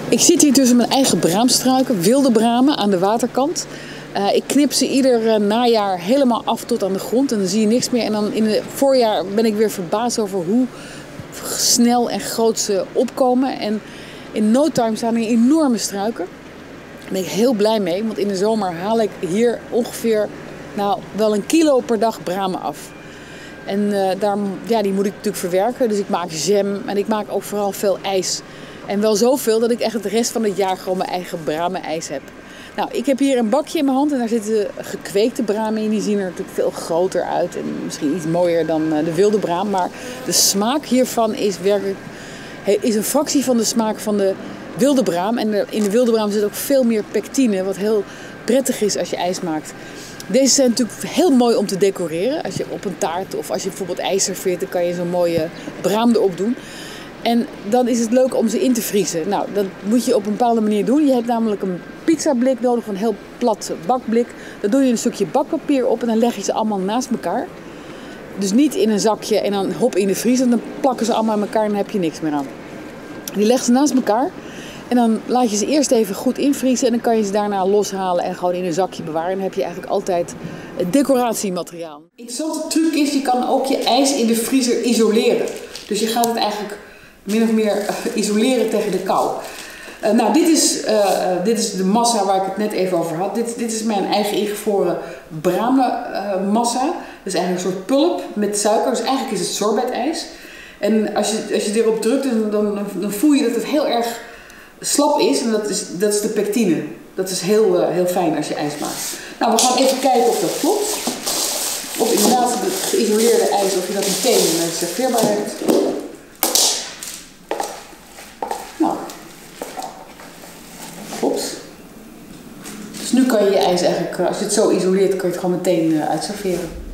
Ik zit hier tussen mijn eigen braamstruiken, wilde bramen aan de waterkant. Ik knip ze ieder najaar helemaal af tot aan de grond en dan zie je niks meer. En dan in het voorjaar ben ik weer verbaasd over hoe snel en groot ze opkomen. En in no time staan er enorme struiken. Daar ben ik heel blij mee, want in de zomer haal ik hier ongeveer wel 1 kilo per dag bramen af. En die moet ik natuurlijk verwerken, dus ik maak jam en ik maak ook vooral veel ijs. En wel zoveel dat ik echt de rest van het jaar gewoon mijn eigen bramen-ijs heb. Nou, ik heb hier een bakje in mijn hand en daar zitten gekweekte bramen in. Die zien er natuurlijk veel groter uit en misschien iets mooier dan de wilde braam. Maar de smaak hiervan is werkelijk een fractie van de smaak van de wilde braam. En in de wilde braam zit ook veel meer pectine, wat heel prettig is als je ijs maakt. Deze zijn natuurlijk heel mooi om te decoreren. Als je op een taart of als je bijvoorbeeld ijs serveert, dan kan je zo'n mooie braam erop doen. En dan is het leuk om ze in te vriezen. Nou, dat moet je op een bepaalde manier doen. Je hebt namelijk een pizzablik nodig, een heel plat bakblik. Daar doe je een stukje bakpapier op en dan leg je ze allemaal naast elkaar. Dus niet in een zakje en dan hop in de vriezer. Dan plakken ze allemaal aan elkaar en dan heb je niks meer aan. Die leg ze naast elkaar en dan laat je ze eerst even goed invriezen. En dan kan je ze daarna loshalen en gewoon in een zakje bewaren. En dan heb je eigenlijk altijd decoratiemateriaal. Een interessante truc is, je kan ook je ijs in de vriezer isoleren. Dus je gaat het eigenlijk min of meer isoleren tegen de kou. Dit is de massa waar ik het net even over had. Dit is mijn eigen ingevroren bramenmassa. Dat is eigenlijk een soort pulp met suiker. Dus eigenlijk is het sorbetijs. En als je erop drukt, dan voel je dat het heel erg slap is. En dat is de pectine. Dat is heel fijn als je ijs maakt. Nou, we gaan even kijken of dat klopt. Of inderdaad het geïsoleerde ijs, of je dat meteen serveerbaar hebt. Dus nu kan je je ijs eigenlijk, als je het zo isoleert, kan je het gewoon meteen uitserveren.